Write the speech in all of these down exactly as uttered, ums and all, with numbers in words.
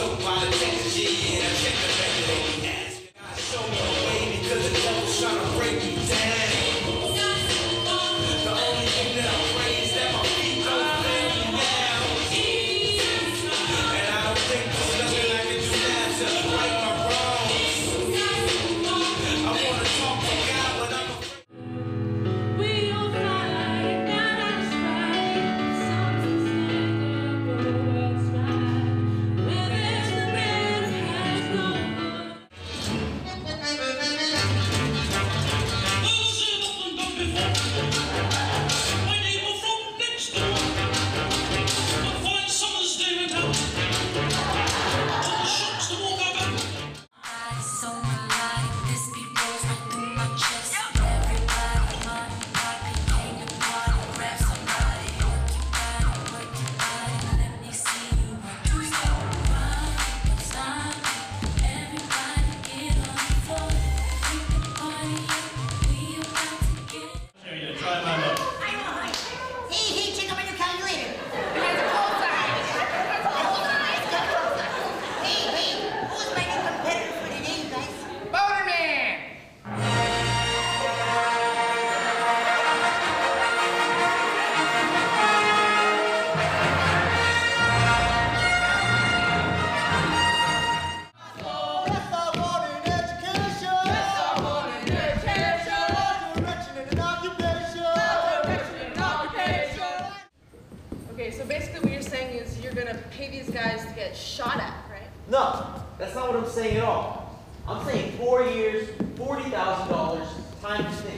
Okay, so basically what you're saying is you're gonna pay these guys to get shot at, right? No, that's not what I'm saying at all. I'm saying four years, forty thousand dollars, time to think.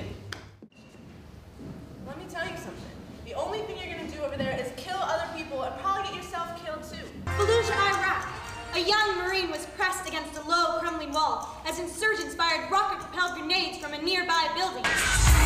Let me tell you something. The only thing you're gonna do over there is kill other people and probably get yourself killed too. Fallujah, Iraq. A young Marine was pressed against a low, crumbling wall as insurgents fired rocket-propelled grenades from a nearby building.